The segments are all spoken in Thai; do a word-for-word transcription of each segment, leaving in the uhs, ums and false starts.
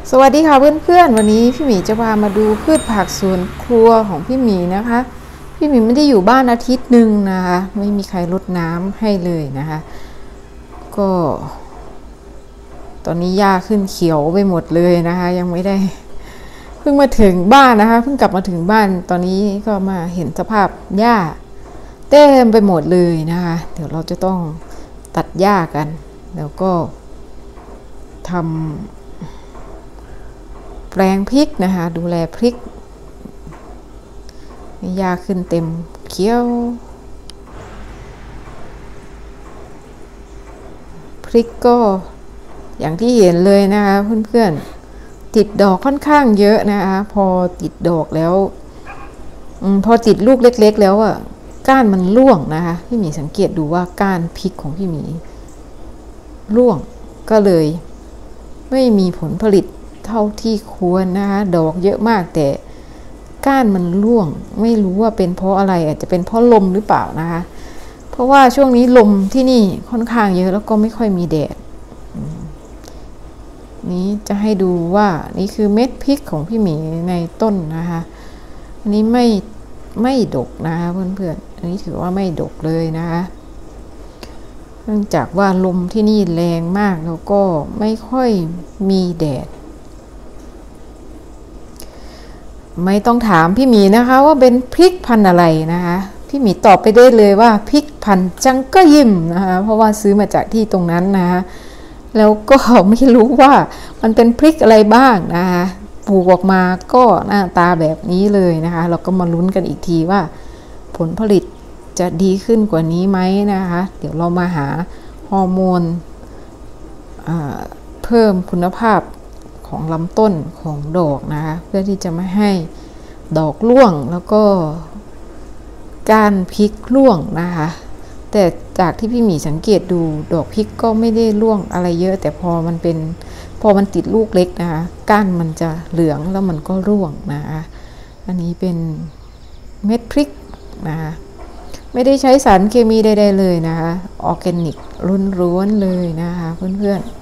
สวัสดีค่ะเพื่อนๆวันนี้พี่หมีจะพามาดูพืชผักสวนครัวของพี่หมีนะคะพี่หมีไม่ได้อยู่บ้านอาทิตย์หนึ่งนะคะไม่มีใครรดน้ำให้เลยนะคะก็ตอนนี้หญ้าขึ้นเขียวไปหมดเลยนะคะยังไม่ได้เพิ่งมาถึงบ้านนะคะเพิ่งกลับมาถึงบ้านตอนนี้ก็มาเห็นสภาพหญ้าเต็มไปหมดเลยนะคะเดี๋ยวเราจะต้องตัดหญ้ากันแล้วก็ทำแปลงพริกนะคะดูแลพริกหญ้าขึ้นเต็มเขียวพริกก็อย่างที่เห็นเลยนะคะเพื่อนๆติดดอกค่อนข้างเยอะนะคะพอติดดอกแล้วอพอติดลูกเล็กๆแล้วอ่ะก้านมันร่วงนะคะพี่หมีสังเกตดูว่าก้านพริกของพี่หมีร่วงก็เลยไม่มีผลผลิตเท่าที่ควรนะคะดอกเยอะมากแต่ก้านมันร่วงไม่รู้ว่าเป็นเพราะอะไรอาจจะเป็นเพราะลมหรือเปล่านะคะเพราะว่าช่วงนี้ลมที่นี่ค่อนข้างเยอะแล้วก็ไม่ค่อยมีแดดนี้จะให้ดูว่านี่คือเม็ดพริกของพี่หมีในต้นนะคะอันนี้ไม่ไม่ดกนะคะเพื่อนๆอันนี้ถือว่าไม่ดกเลยนะคะเนื่องจากว่าลมที่นี่แรงมากแล้วก็ไม่ค่อยมีแดดไม่ต้องถามพี่หมีนะคะว่าเป็นพริกพันธุ์อะไรนะคะพี่หมีตอบไปได้เลยว่าพริกพันธุ์จังก็ยิมนะคะเพราะว่าซื้อมาจากที่ตรงนั้นนะคะแล้วก็ไม่รู้ว่ามันเป็นพริกอะไรบ้างนะคะปลูกออกมาก็หน้าตาแบบนี้เลยนะคะเราก็มาลุ้นกันอีกทีว่าผลผลิตจะดีขึ้นกว่านี้ไหมนะคะเดี๋ยวเรามาหาฮอร์โมนเพิ่มคุณภาพของลำต้นของดอกนะคะเพื่อที่จะไม่ให้ดอกร่วงแล้วก็ก้านพริกร่วงนะคะแต่จากที่พี่หมีสังเกตดูดอกพริกก็ไม่ได้ร่วงอะไรเยอะแต่พอมันเป็นพอมันติดลูกเล็กนะคะก้านมันจะเหลืองแล้วมันก็ร่วงนะคะอันนี้เป็นเม็ดพริกนะคะไม่ได้ใช้สารเคมีใดๆเลยนะคะออร์แกนิกล้วนๆเลยนะคะเพื่อนๆ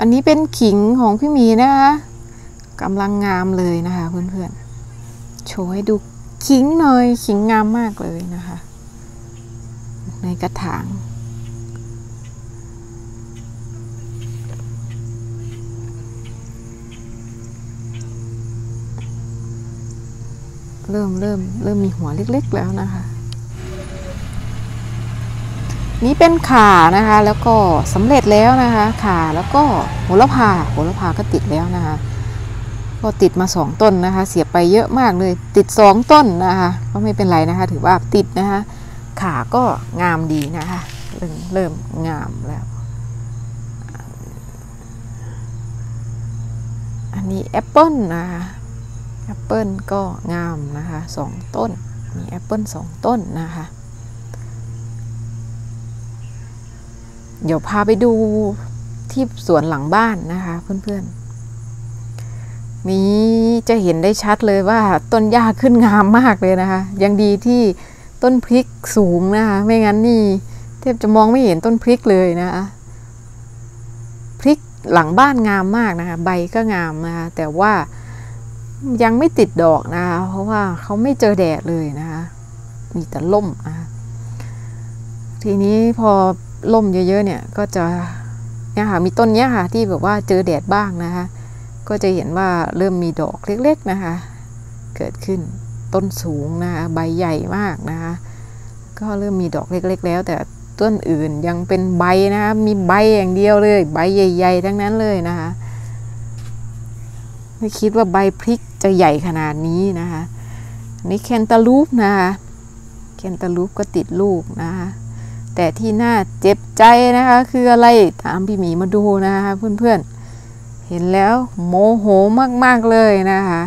อันนี้เป็นขิงของพี่หมีนะคะกำลังงามเลยนะคะเพื่อนๆโชว์ให้ดูขิงหน่อยขิงงามมากเลยนะคะในกระถางเริ่มเริ่มเริ่มมีหัวเล็กๆแล้วนะคะนี่เป็นข่านะคะแล้วก็สำเร็จแล้วนะคะข่าแล้วก็โหระพาโหระพาก็ติดแล้วนะคะก็ติดมาสองต้นนะคะเสียบไปเยอะมากเลยติดสองต้นนะคะก็ไม่เป็นไรนะคะถือว่าติดนะคะข่าก็งามดีนะคะเริ่มเริ่มงามแล้วอันนี้แอปเปิ้ลนะคะแอปเปิ้ลก็งามนะคะสองต้นมีแอปเปิ้ลสองต้นนะคะเดี๋ยวพาไปดูที่สวนหลังบ้านนะคะเพื่อนๆนี้จะเห็นได้ชัดเลยว่าต้นหญ้าขึ้นงามมากเลยนะคะยังดีที่ต้นพริกสูงนะคะไม่งั้นนี่แทบจะมองไม่เห็นต้นพริกเลยนะคะพริกหลังบ้านงามมากนะคะใบก็งามนะคะแต่ว่ายังไม่ติดดอกนะคะเพราะว่าเขาไม่เจอแดดเลยนะคะมีแต่ล่มนะคะทีนี้พอล่มเยอะๆเนี่ยก็จะเนี่ยค่ะมีต้นเนี้ยค่ะที่แบบว่าเจอแดดบ้างนะคะก็จะเห็นว่าเริ่มมีดอกเล็กๆนะคะเกิดขึ้นต้นสูงนะคะใบใหญ่มากนะคะก็เริ่มมีดอกเล็กๆแล้วแต่ต้นอื่นยังเป็นใบนะคะมีใบอย่างเดียวเลยใบใหญ่ๆทั้งนั้นเลยนะคะไม่คิดว่าใบพริกจะใหญ่ขนาดนี้นะคะนี่แคนตาลูปนะคะแคนตาลูปก็ติดลูกนะคะแต่ที่น่าเจ็บใจนะคะคืออะไรตามพี่หมีมาดูนะคะเพื่อนๆเห็นแล้วโมโหมากๆเลยนะคะ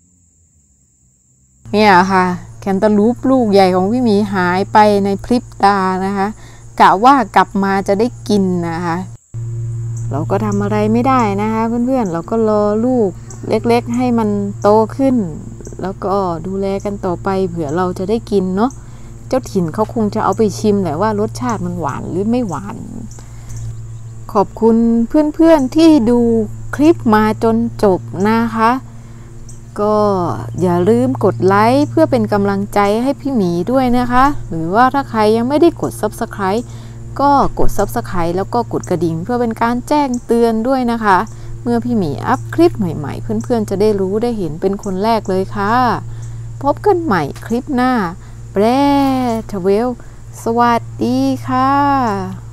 เนี่ยค่ะแคนตาลูปลูกใหญ่ของพี่หมีหายไปในพริบตานะคะกะว่ากลับมาจะได้กินนะคะเราก็ทำอะไรไม่ได้นะคะเพื่อนๆเราก็รอลูกเล็กๆให้มันโตขึ้นแล้วก็ดูแลกันต่อไปเผื่อเราจะได้กินเนาะเจ้าถิ่นเขาคงจะเอาไปชิมแหละว่ารสชาติมันหวานหรือไม่หวานขอบคุณเพื่อนๆที่ดูคลิปมาจนจบนะคะก็อย่าลืมกดไลค์เพื่อเป็นกำลังใจให้พี่หมีด้วยนะคะหรือว่าถ้าใครยังไม่ได้กด ซับสไครบ์ ก็กด ซับสไครบ์ แล้วก็กดกระดิ่งเพื่อเป็นการแจ้งเตือนด้วยนะคะเมื่อพี่หมีอัพคลิปใหม่ๆเพื่อนๆจะได้รู้ได้เห็นเป็นคนแรกเลยค่ะพบกันใหม่คลิปหน้าแบรทเวลสวัสดีค่ะ